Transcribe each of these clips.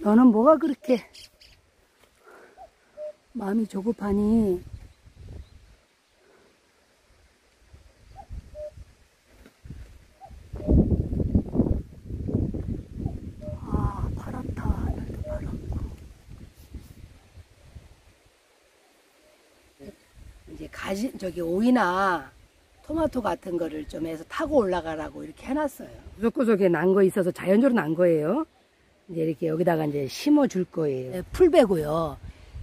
너는 뭐가 그렇게 마음이 조급하니? 아, 파랗다. 하늘도 파랗고. 이제 저기 오이나 토마토 같은 거를 좀 해서 타고 올라가라고 이렇게 해놨어요. 구석구석에 난 거 있어서 자연적으로 난 거예요. 이제 이렇게 여기다가 이제 심어 줄 거예요. 네, 풀베고요.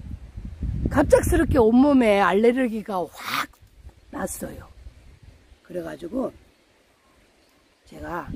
갑작스럽게 온몸에 알레르기가 확 났어요. 그래가지고 제가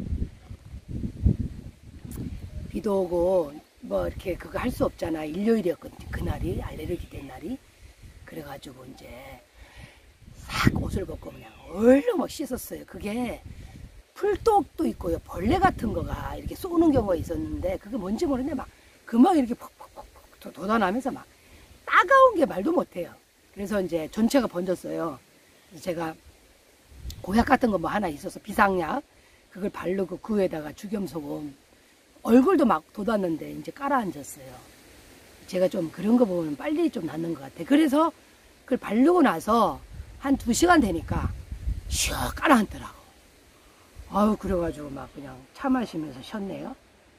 비도 오고 뭐 이렇게 그거 할 수 없잖아. 일요일이었거든요. 그날이 알레르기 된 날이. 그래가지고 이제 싹 옷을 벗고 그냥 얼른 막 씻었어요. 그게 풀독도 있고요. 벌레 같은 거가 이렇게 쏘는 경우가 있었는데 그게 뭔지 모르는데 막 금방 이렇게 퍽퍽퍽퍽 돋아나면서 막 따가운 게 말도 못해요. 그래서 이제 전체가 번졌어요. 그래서 제가 고약 같은 거 뭐 하나 있어서 비상약 그걸 바르고 그 위에다가 죽염소금 얼굴도 막 돋았는데 이제 깔아앉았어요. 제가 좀 그런 거 보면 빨리 좀 낫는 것 같아요. 그래서 그걸 바르고 나서 한 2시간 되니까 슉 깔아앉더라고. 아유, 그래가지고 막 그냥 차 마시면서 쉬었네요.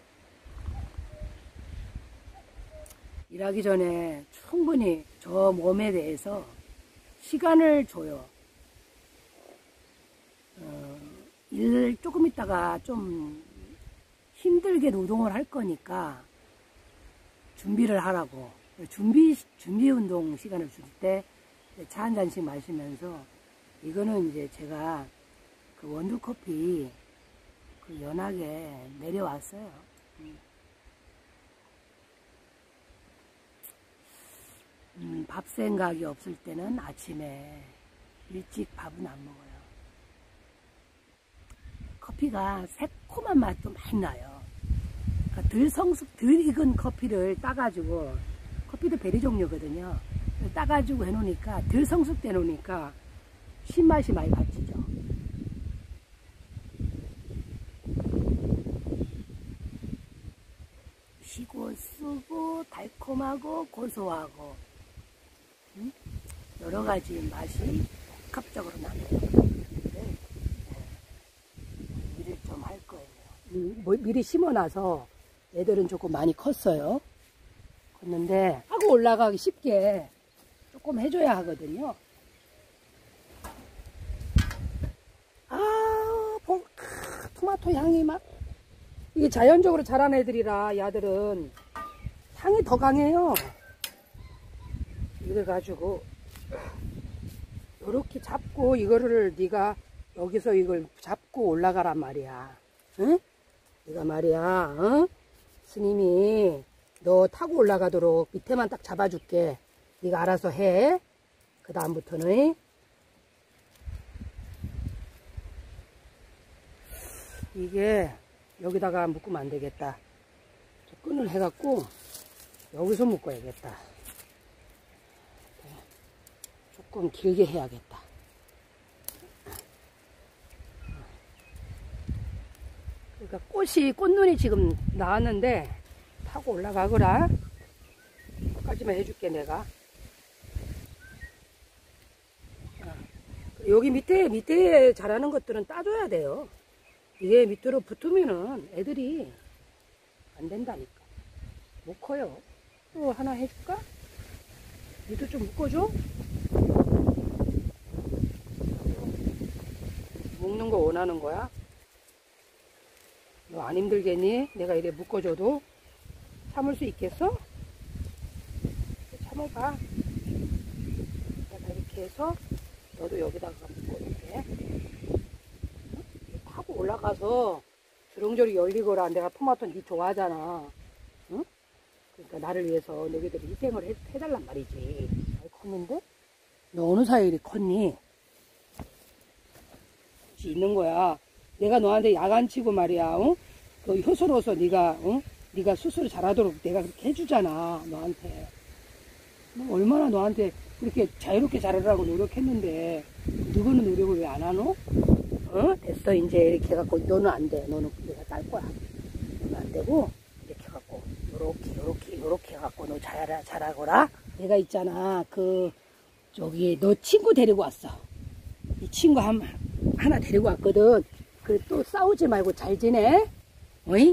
일하기 전에 충분히 저 몸에 대해서 시간을 줘요. 일 조금 있다가 좀 힘들게 노동을 할 거니까 준비를 하라고. 준비 운동 시간을 줄 때 차 한 잔씩 마시면서 이거는 이제 제가 그 원두커피 그 연하게 내려왔어요. 밥 생각이 없을 때는 아침에 일찍 밥은 안 먹어요. 커피가 새콤한 맛도 많이 나요. 그러니까 덜 익은 커피를 따가지고, 커피도 베리 종류거든요. 따가지고 해놓으니까, 덜 성숙돼 놓으니까 신맛이 많이 받치죠. 시고 쓰고 달콤하고 고소하고 여러 가지 맛이 복합적으로 나네요. 미리 좀 할 거예요. 미리 심어놔서 애들은 조금 많이 컸어요. 컸는데 하고 올라가기 쉽게 조금 해줘야 하거든요. 토마토 향이 막, 이게 자연적으로 자란 애들이라 야들은 향이 더 강해요. 이래가지고 이렇게 잡고 이거를 네가 여기서 이걸 잡고 올라가란 말이야. 응? 네가 말이야, 응? 스님이 너 타고 올라가도록 밑에만 딱 잡아줄게. 네가 알아서 해. 그 다음부터는 이게 여기다가 묶으면 안 되겠다. 끈을 해갖고 여기서 묶어야겠다. 조금 길게 해야겠다. 그러니까 꽃눈이 지금 나왔는데 타고 올라가거라. 끝까지만 해줄게 내가. 여기 밑에 자라는 것들은 따줘야 돼요. 이게 밑으로 붙으면은 애들이 안 된다니까. 못 커요. 또 하나 해줄까? 니도 좀 묶어줘? 묶는 거 원하는 거야? 너 안 힘들겠니? 내가 이래 묶어줘도 참을 수 있겠어? 참아봐. 내가 이렇게 해서 너도 여기다가 묶어줄게. 타고 올라가서 주렁주렁 열리거라. 내가 토마토 니 좋아하잖아. 응? 그러니까 나를 위해서 너희들이 희생을 해달란 말이지. 잘 컸는데? 너 어느 사이에 컸니? 있는 거야. 내가 너한테 야간치고 말이야. 어? 그 효소로서 네가 네가 스스로 잘하도록 내가 그렇게 해주잖아. 너한테. 뭐 얼마나 너한테 그렇게 자유롭게 자라라고 노력했는데 누구는 노력을 왜 안 하노? 됐어. 이제 이렇게 해갖고 너는 안 돼. 너는 내가 딸 거야. 너는 안 되고 이렇게 해갖고 요렇게 해갖고 너 잘하거라. 내가 있잖아, 저기, 너 친구 데리고 왔어. 이 친구 하나 데리고 왔거든. 또 싸우지 말고 잘 지내? 어이?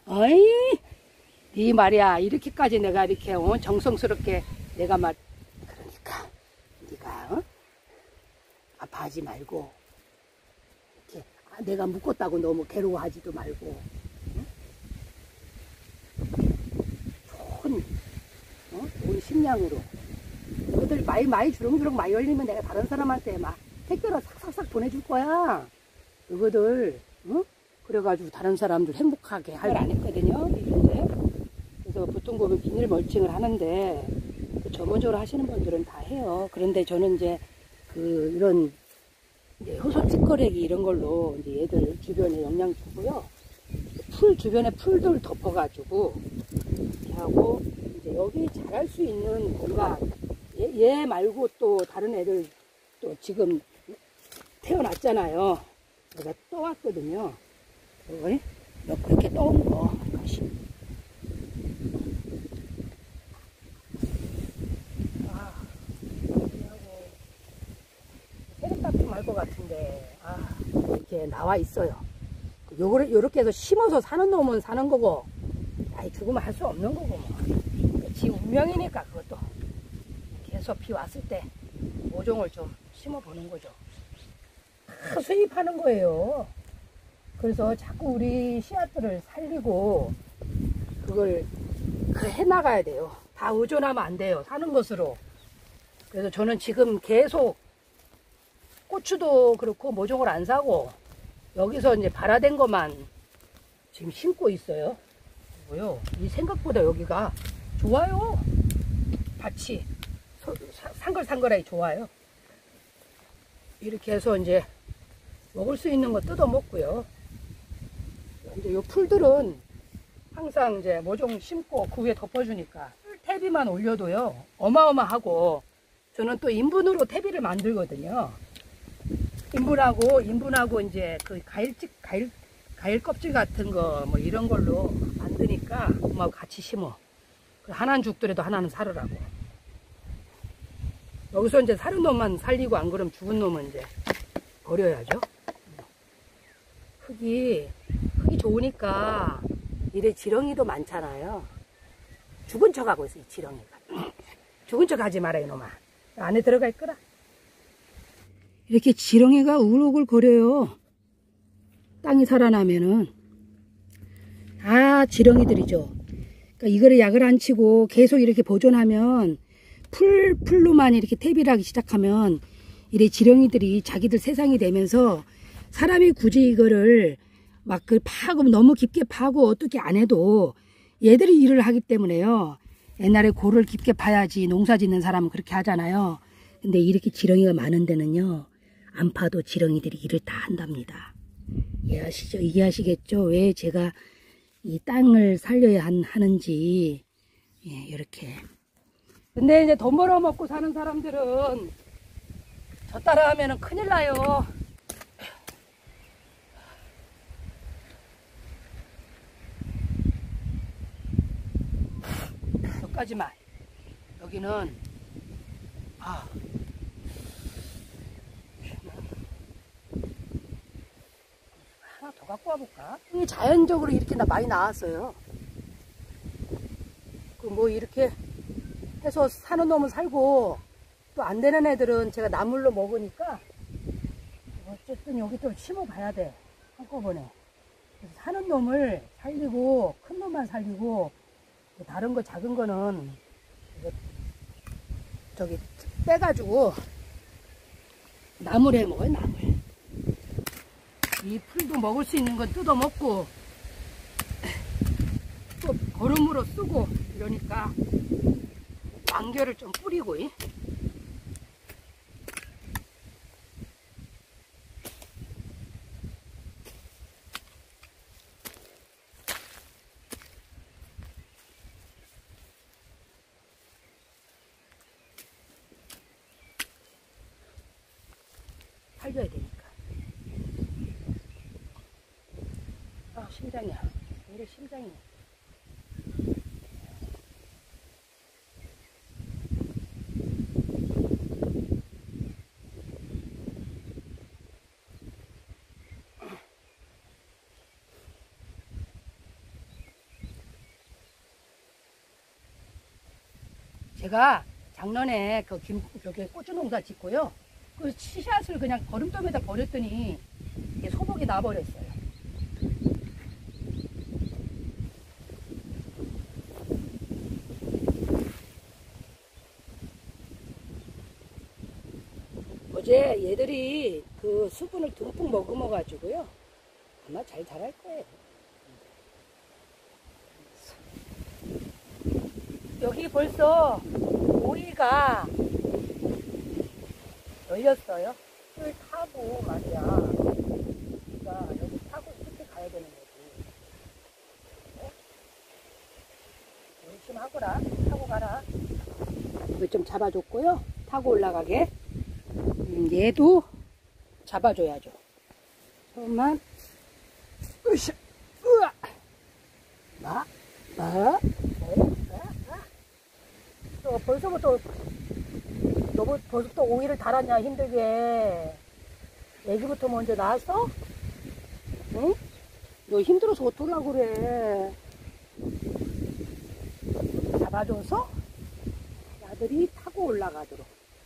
네 말이야. 이렇게까지 내가 이렇게, 정성스럽게 내가 그러니까, 네가, 아파하지 말고, 이렇게, 내가 묶었다고 너무 괴로워하지도 말고, 좋은 식량으로. 너희들 많이 주렁주렁 많이 열리면 내가 다른 사람한테 막 택배로 싹싹싹 보내줄 거야. 너희들, 그래가지고 다른 사람들 행복하게 할 안 했거든요. 이제. 그래서 보통 보면 비닐 멀칭을 하는데, 전문적으로 하시는 분들은 다 해요. 그런데 저는 이제, 이런, 이제 효소 찌꺼레기 이런 걸로 이제 얘들 주변에 영양 주고요. 주변에 풀들 덮어가지고, 이렇게 하고, 이제 여기 자랄 수 있는 공간, 얘 말고 또 다른 애들 또 지금 태어났잖아요. 내가 떠왔거든요. 그렇게 떠온 거. 세력답 좀 할 것 같은데, 이렇게 나와 있어요. 요렇게 해서 심어서 사는 놈은 사는 거고, 죽으면 할 수 없는 거고, 뭐. 지 운명이니까 그것도. 계속 비 왔을 때 모종을 좀 심어보는 거죠. 다 수입하는 거예요. 그래서 자꾸 우리 씨앗들을 살리고 그걸 해나가야 돼요. 다 의존하면 안 돼요. 사는 것으로. 그래서 저는 지금 계속 고추도 그렇고 모종을 안 사고 여기서 이제 발화된 것만 지금 심고 있어요. 뭐요? 이 생각보다 여기가 좋아요. 밭이 상글상글하게 좋아요. 이렇게 해서 이제 먹을 수 있는 거 뜯어 먹고요. 이제 요 풀들은 항상 이제 모종 심고 그 위에 덮어주니까 퇴비만 올려도요 어마어마하고, 저는 또 인분으로 퇴비를 만들거든요. 인분하고 이제 그 과일 껍질 같은 거 뭐 이런 걸로 만드니까 엄마하고 같이 심어. 하나는 죽더라도 하나는 살으라고. 여기서 이제 사는 놈만 살리고 안 그러면 죽은 놈은 이제 버려야죠. 흙이 좋으니까 이래 지렁이도 많잖아요. 죽은 척 하고 있어, 이 지렁이가. 죽은 척 하지 마라, 이놈아. 안에 들어갈 거라. 이렇게 지렁이가 우글우글 거려요. 땅이 살아나면은. 다 지렁이들이죠. 그러니까 이거를 약을 안 치고 계속 이렇게 보존하면 풀로만 이렇게 퇴비를 하기 시작하면 이래 지렁이들이 자기들 세상이 되면서 사람이 굳이 이거를 막 파고 너무 깊게 파고 어떻게 안 해도 얘들이 일을 하기 때문에요. 옛날에 고를 깊게 파야지 농사 짓는 사람은 그렇게 하잖아요. 근데 이렇게 지렁이가 많은 데는요, 안 파도 지렁이들이 일을 다 한답니다. 이해하시겠죠? 왜 제가 이 땅을 살려야 하는지. 예, 이렇게. 근데 이제 돈 벌어먹고 사는 사람들은 저 따라 하면은 큰일 나요. 여기까지만. 여기는 하나 더 갖고 와볼까? 자연적으로 이렇게 많이 나왔어요. 뭐 이렇게 해서 사는 놈은 살고 또 안 되는 애들은 제가 나물로 먹으니까 어쨌든 여기 좀 심어봐야 돼, 한꺼번에. 그래서 사는 놈을 살리고 큰 놈만 살리고 다른 거 작은 거는 저기 빼가지고 나물 해 먹어요. 나물. 이 풀도 먹을 수 있는 건 뜯어 먹고 또 거름으로 쓰고 이러니까 왕겨를 좀 뿌리고. 살려야 되니까. 심장이야. 이래 심장이. 제가 작년에 저기 고추 농사 짓고요. 그 씨앗을 그냥 거름돌에다 버렸더니 이게 소복이 나버렸어요. 어제 얘들이 그 수분을 듬뿍 머금어가지고요. 아마 잘 자랄 거예요. 여기 벌써 오이가 열렸어요. 풀 타고 말이야. 우리가 여기 타고 이렇게 가야 되는 거지. 네? 열심히 하거라. 타고 가라. 이거 좀 잡아줬고요. 타고 올라가게. 얘도 잡아줘야죠. 조금만. 으쌰. 으아. 벌써부터 너 벌써부터 오이를 달았냐 힘들게. 애기부터 먼저 나왔어? 응? 너 힘들어서 어떡하려고 그래. 잡아줘서 아들이 타고 올라가도록.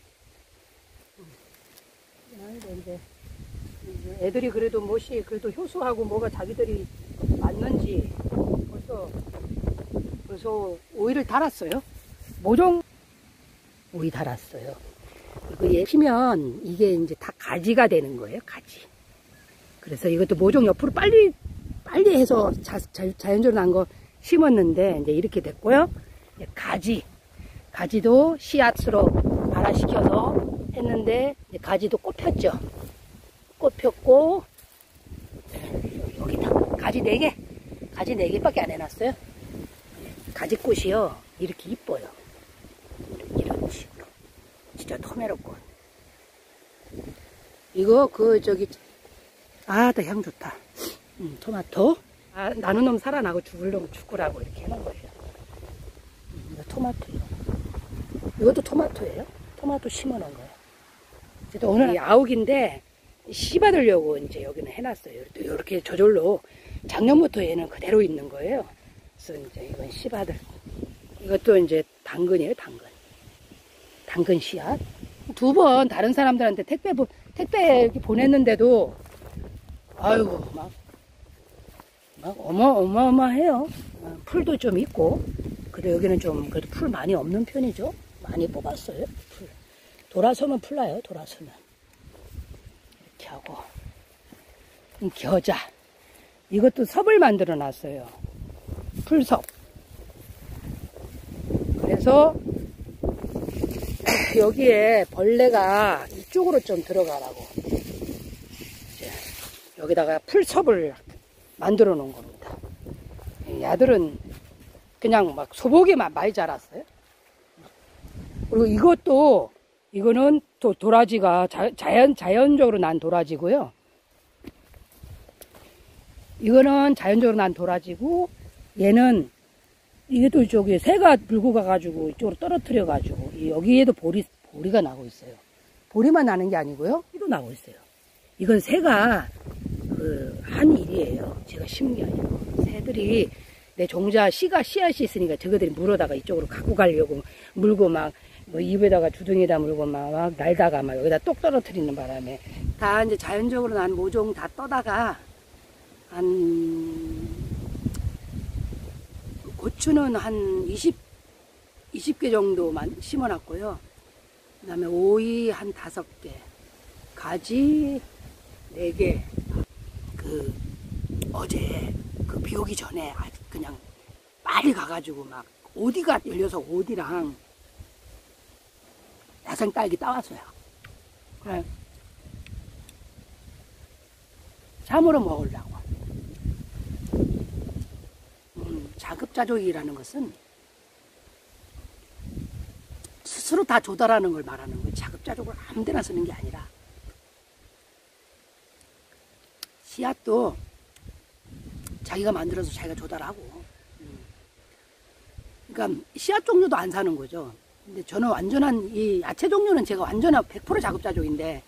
이제 애들이 그래도 그래도 효수하고 뭐가 자기들이 맞는지 벌써 오이를 달았어요. 모종 오이 달았어요. 그리고 얘 피면 이게 이제 다 가지가 되는 거예요. 가지. 그래서 이것도 모종 옆으로 빨리 해서 자연적으로 난 거 심었는데 이제 이렇게 됐고요. 가지도 씨앗으로 발화시켜서 했는데 가지도 꼽혔죠. 꼽혔고 여기다 가지 4개. 가지 4개밖에 안 해놨어요. 가지꽃이요. 이렇게 이뻐요. 이런 식으로. 진짜 토메로꽃. 이거 나 향 좋다. 토마토. 나는 놈 살아나고 죽으라고 이렇게 해놓은 거예요. 이거 토마토. 이것도 토마토예요. 토마토 심어놓은 거예요. 오늘 아욱인데 씨 받으려고 이제 여기는 해놨어요. 또 이렇게 저절로 작년부터 얘는 그대로 있는 거예요. 그래서 이제 이건 씨 받을. 이것도 이제 당근이에요, 당근. 당근 씨앗. 2번 다른 사람들한테 택배 이렇게 보냈는데도 아유 막 어마어마해요. 풀도 좀 있고. 근데 여기는 좀 그래도 풀 많이 없는 편이죠. 많이 뽑았어요. 풀. 돌아서면 풀나요, 돌아서면. 이렇게 하고. 겨자. 이것도 섭을 만들어 놨어요. 풀섭. 그래서 여기에 벌레가 이쪽으로 좀 들어가라고 여기다가 풀섭을 만들어 놓은 겁니다. 야들은 그냥 막 소복이 많이 자랐어요. 그리고 이거는 또 도라지가 자연적으로 난 도라지고요. 이거는 자연적으로 난 도라지고, 얘는 이게도 저기 새가 물고 가가지고 이쪽으로 떨어뜨려 가지고 여기에도 보리가 나고 있어요. 보리만 나는 게 아니고요. 이도 나고 있어요. 이건 새가 한 일이에요. 제가 심은 게 아니고. 새들이 내 종자 씨앗이 있으니까 저거들이 물어다가 이쪽으로 갖고 가려고 물고 막 뭐 입에다가 주둥이에다 물고 막 날다가 막 여기다 똑 떨어뜨리는 바람에 다 이제 자연적으로 난 모종 다 떠다가 고추는 한 20개 정도만 심어놨고요. 그 다음에 오이 한 5개, 가지 4개. 어제 비 오기 전에 그냥 빨리 가가지고 막 오디가 열려서 오디랑 야생 딸기 따왔어요. 그래. 참으로 먹으려고. 자급자족이라는 것은 스스로 다 조달하는 걸 말하는 거예요. 자급자족을 아무 데나 쓰는 게 아니라. 씨앗도 자기가 만들어서 자기가 조달하고. 그러니까 씨앗 종류도 안 사는 거죠. 근데 저는 완전한 이 야채 종류는 제가 완전한 100% 자급자족인데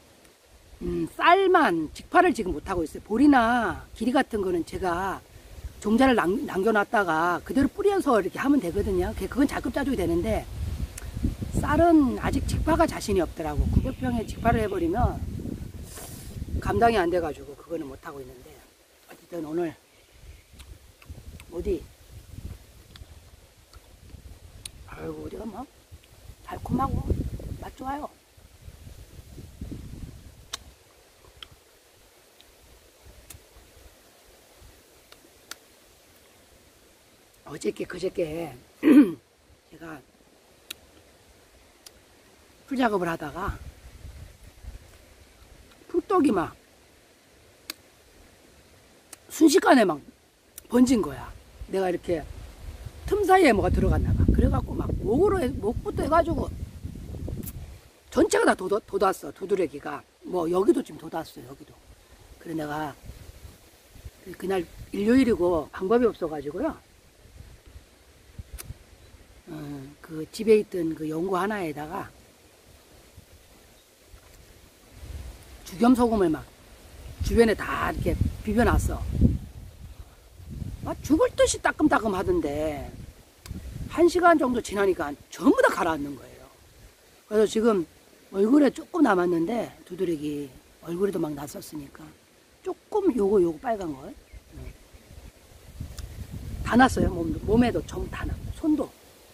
쌀만 직파를 지금 못하고 있어요. 보리나 기리 같은 거는 제가 종자를 남겨놨다가 그대로 뿌려서 이렇게 하면 되거든요. 그건 자급자족이 되는데 쌀은 아직 직파가 자신이 없더라고. 900평에 직파를 해버리면 감당이 안 돼가지고 그거는 못하고 있는데, 어쨌든 오늘 어디 아이고 어디가 뭐 달콤하고 맛 좋아요. 어저께 그저께 제가 풀 작업을 하다가 풀떡이 막 순식간에 막 번진 거야. 내가 이렇게 틈 사이에 뭐가 들어갔나 봐. 그래갖고 막 목부터 해가지고 전체가 다 돋았어. 두드러기가 뭐 여기도 지금 돋았어. 여기도. 그래 내가 그날 일요일이고 방법이 없어가지고요. 그 집에 있던 그 연고 하나에다가 죽염소금을 막 주변에 다 이렇게 비벼놨어. 막 죽을 듯이 따끔따끔 하던데 1시간 정도 지나니까 전부 다 가라앉는 거예요. 그래서 지금 얼굴에 조금 남았는데 두드러기 얼굴에도 막 났었으니까 조금 요거 빨간 걸 다 났어요. 몸에도 전부 다 났고 손도.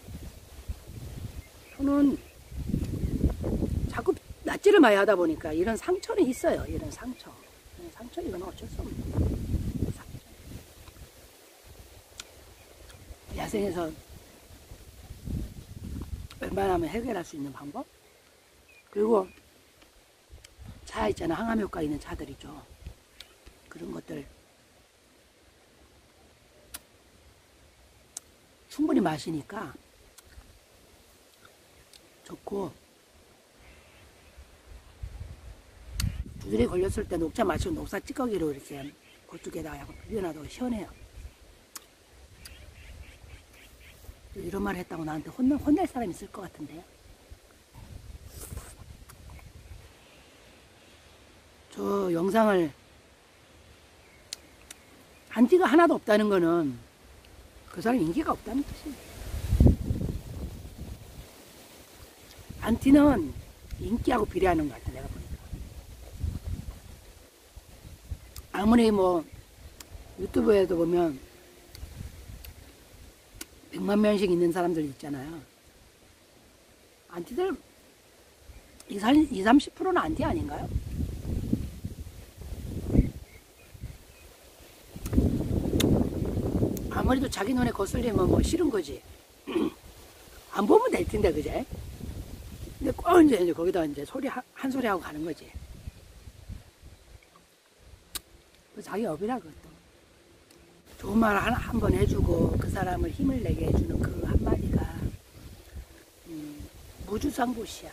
손은 자꾸 낫지를 많이 하다 보니까 이런 상처는 있어요. 이런 상처. 이건 어쩔 수 없는 상처. 야생에서 웬만하면 해결할 수 있는 방법? 그리고 차 있잖아. 항암 효과 있는 차들이죠. 그런 것들 충분히 마시니까 좋고, 두드러기 걸렸을 때 녹차 마시고 녹차 찌꺼기로 이렇게 그쪽에다가 약간 비벼놔도 시원해요. 이런 말 했다고 나한테 혼낼 사람 있을 것 같은데요. 저 영상을 안티가 하나도 없다는 거는 그 사람 인기가 없다는 뜻이에요. 안티는 인기하고 비례하는 것 같아, 내가 보니까. 아무리 뭐 유튜브에도 보면 100만 명씩 있는 사람들 있잖아요. 안티들 20-30%는 안티 아닌가요? 아무래도 자기 눈에 거슬리면 뭐 싫은 거지. 안 보면 될 텐데, 그제? 근데 꼭 이제 거기다 이제 한 소리 하고 가는 거지. 자기 업이라 그것도. 좋은 말 한 번 해주고 그 사람을 힘을 내게 해주는 그 한마디가 무주상보시야.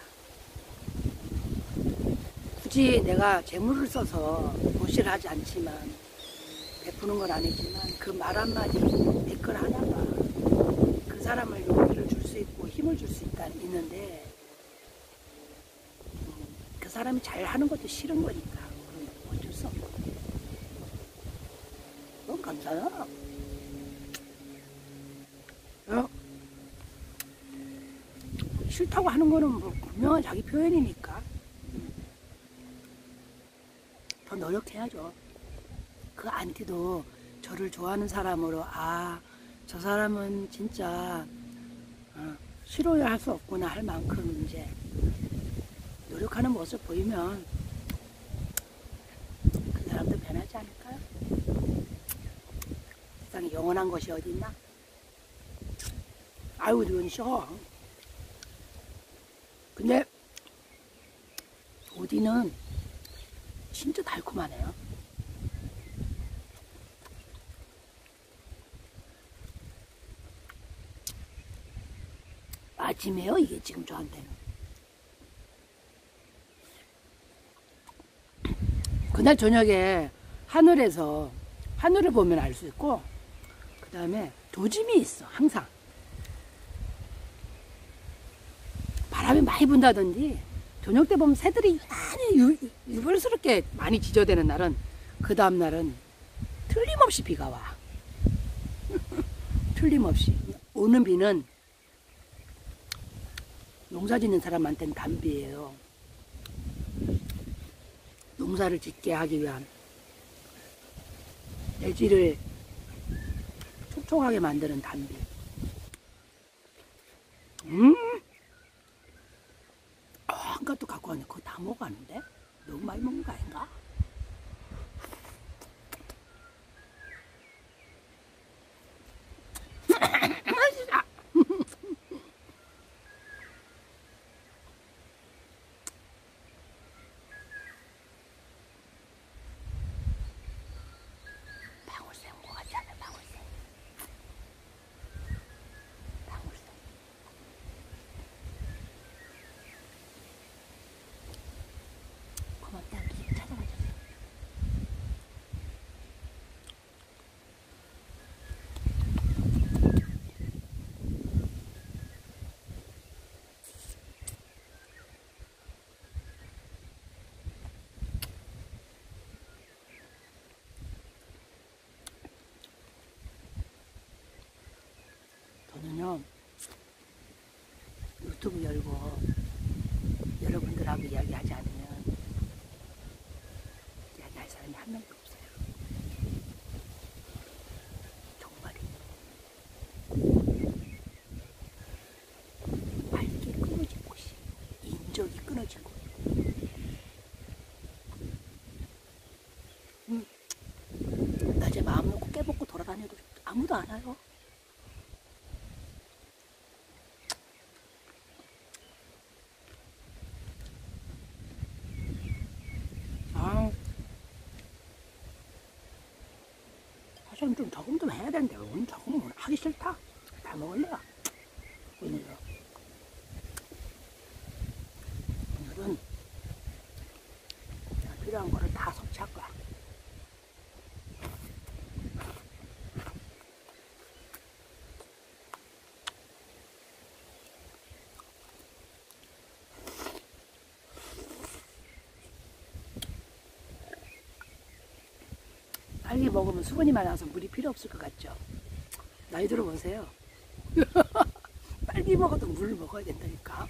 굳이 내가 재물을 써서 보시를 하지 않지만, 베푸는 건 아니지만 그 말 한마디, 댓글 하나가 그 사람을 용기를 줄 수 있고 힘을 줄 수 있는데, 그 사람이 잘하는 것도 싫은 거니까 어쩔 수 없는 거야. 그건 감사하다. 싫다고 하는 거는 뭐 분명한 자기 표현이니까 더 노력해야죠. 그 안티도 저를 좋아하는 사람으로, 저 사람은 진짜 싫어야 할 수 없구나 할 만큼 이제 노력하는 모습 보이면 그 사람도 변하지 않을까요? 세상에 영원한 것이 어디 있나? 아유, 눈 쉬어. 근데 어디는 진짜 달콤하네요. 아침이에요, 이게 지금 저한테는. 그날 저녁에 하늘을 보면 알 수 있고, 그 다음에 도짐이 있어, 항상. 바람이 많이 분다든지, 저녁 때 보면 새들이 유별스럽게 많이 지저대는 날은, 그 다음 날은 틀림없이 비가 와. 틀림없이 오는 비는 농사 짓는 사람한테는 단비예요. 농사를 짓게 하기 위한 대지를 촉촉하게 만드는 단비. 한 것도 갖고 왔네. 그거 다 먹었는데? 너무 많이 먹는 거 아닌가? 맛있다. 방울새 온 거 같지 않아? 방울새. 방울새. 고맙다. 길 찾아가줘서. 저는요, 유튜브 열고 여러분들하고 이야기하지 않으면 이야기할 사람이 한 명도 없어요. 정말이. 활기 끊어진 곳이, 인적이 끊어진 곳. 낮에 마음 놓고 깨먹고 돌아다녀도 아무도 안 와요. 사실은 좀 적응 좀 해야 되는데 오늘 적응 하기 싫다. 다 먹을래요. 오늘은 필요한 거를 다 섭취할 거야. 빨리 먹으면 수분이 많아서 물이 필요 없을 것 같죠? 나이 들어보세요. 빨리 먹어도 물을 먹어야 된다니까.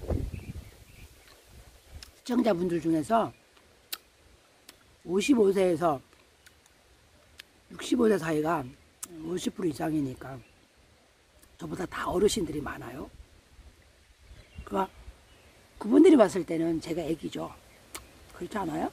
시청자분들 중에서 55세에서 65세 사이가 50% 이상이니까 저보다 다 어르신들이 많아요. 그러니까 그분들이 봤을 때는 제가 애기죠. 그렇지 않아요?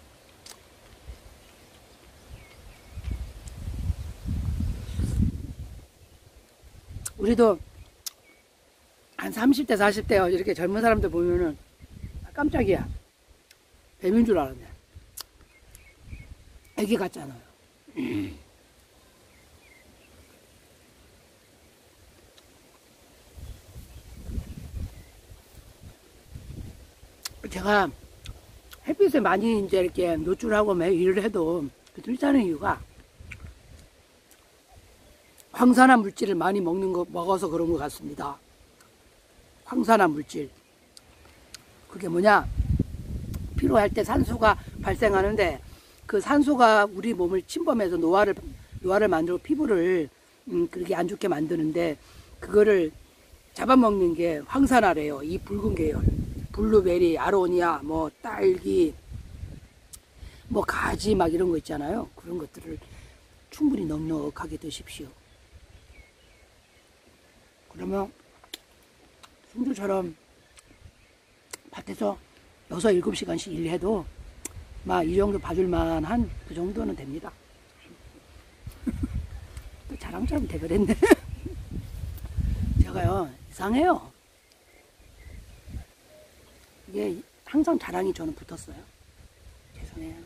우리도 한 30대, 40대 이렇게 젊은 사람들 보면은 깜짝이야. 뱀인 줄 알았네. 애기 같잖아요. 제가 햇빛에 많이 이제 이렇게 노출하고 매 일을 해도 괜찮은 이유가 황산화 물질을 많이 먹어서 그런 것 같습니다. 황산화 물질. 그게 뭐냐? 피로할 때 산소가 발생하는데 그 산소가 우리 몸을 침범해서 노화를 만들고 피부를 그렇게 안 좋게 만드는데 그거를 잡아먹는 게 황산화래요. 이 붉은 계열. 블루베리, 아로니아, 뭐 딸기, 뭐 가지 막 이런 거 있잖아요. 그런 것들을 충분히 넉넉하게 드십시오. 그러면 승주처럼 밭에서 6, 7시간씩 일해도 막 이 정도 봐줄만 한 그 정도는 됩니다. 또 자랑처럼 돼버렸네. 제가요 이상해요. 이게 항상 자랑이 저는 붙었어요. 죄송해요.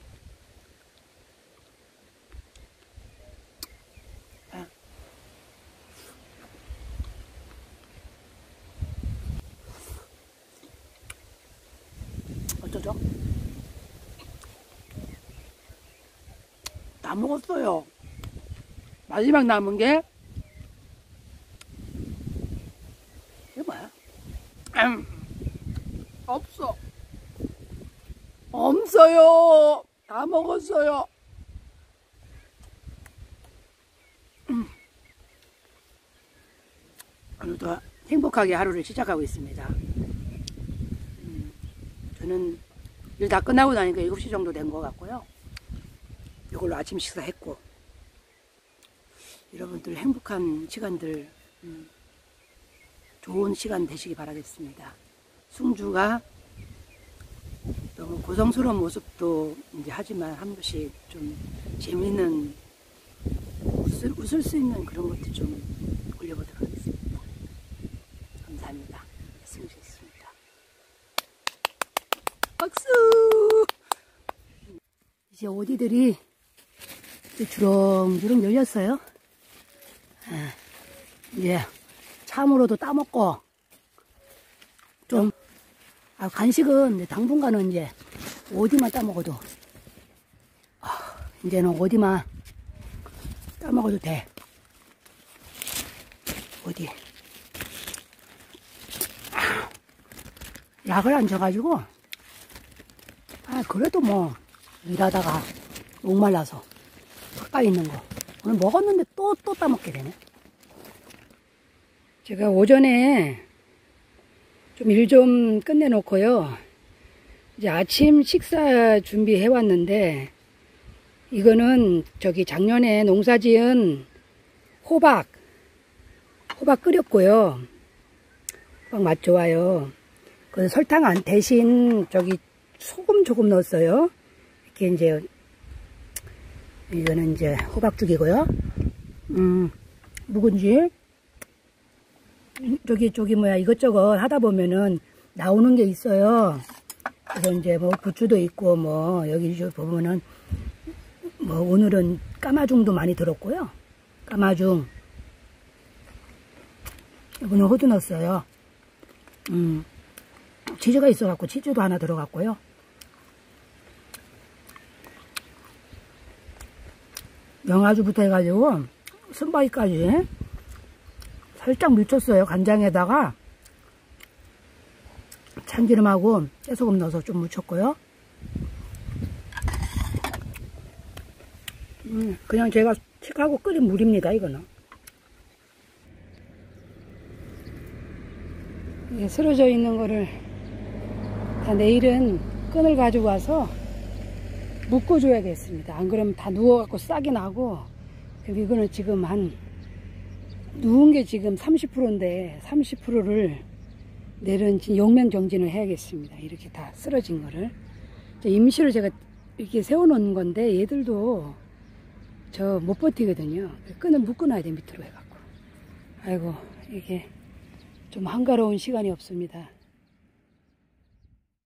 어쩌죠? 다 먹었어요. 마지막 남은 게 이게 뭐야? 없어. 없어요. 다 먹었어요. 오늘도 행복하게 하루를 시작하고 있습니다. 저는 일 다 끝나고 나니까 7시 정도 된 것 같고요. 이걸로 아침 식사했고, 여러분들 행복한 시간들, 좋은 시간 되시기 바라겠습니다. 승주가 너무 고성스러운 모습도 이제 하지만 한 번씩 좀 재미있는 웃을 수 있는 그런 것도 좀 올려보도록 하겠습니다. 감사합니다. 승주였습니다. 박수! 이제 오디들이 주렁주렁 열렸어요. 이제 참으로도 따먹고 좀 간식은 당분간은 이제 오디만 따먹어도 이제는 오디만 따먹어도 돼. 오디 약을 안 줘가지고 그래도 뭐 일하다가 목말라서 가까이 있는 거 오늘 먹었는데 또 따먹게 되네. 제가 오전에 좀 일 좀 끝내놓고요. 이제 아침 식사 준비해 왔는데, 이거는 저기 작년에 농사지은 호박 끓였고요. 호박 맛 좋아요. 그 설탕 대신 저기 소금 조금 넣었어요. 이렇게 이제 이거는 이제 호박죽이고요. 묵은지 저기 뭐야 이것저것 하다 보면은 나오는 게 있어요. 그래서 이제 뭐 부추도 있고 뭐 여기 보면은 뭐 오늘은 까마중도 많이 들었고요. 까마중 이거는 호두 넣었어요. 치즈가 있어갖고 치즈도 하나 들어갔고요. 영아주부터 해가지고 순바이까지 살짝 묻혔어요. 간장에다가 참기름하고 깨소금 넣어서 좀 묻혔고요. 그냥 제가 칙하고 끓인 물입니다. 이거는 쓰러져 있는 거를 다 내일은 끈을 가지고 와서 묶어줘야겠습니다. 안 그러면 다 누워갖고 싹이 나고. 그리고 이거는 지금 누운 게 지금 30%인데 30%를 내일은 용맹정진을 해야겠습니다. 이렇게 다 쓰러진 거를 임시로 제가 이렇게 세워놓은 건데 얘들도 저 못 버티거든요. 끈을 묶어놔야 돼. 밑으로 해갖고. 아이고 이게 좀 한가로운 시간이 없습니다.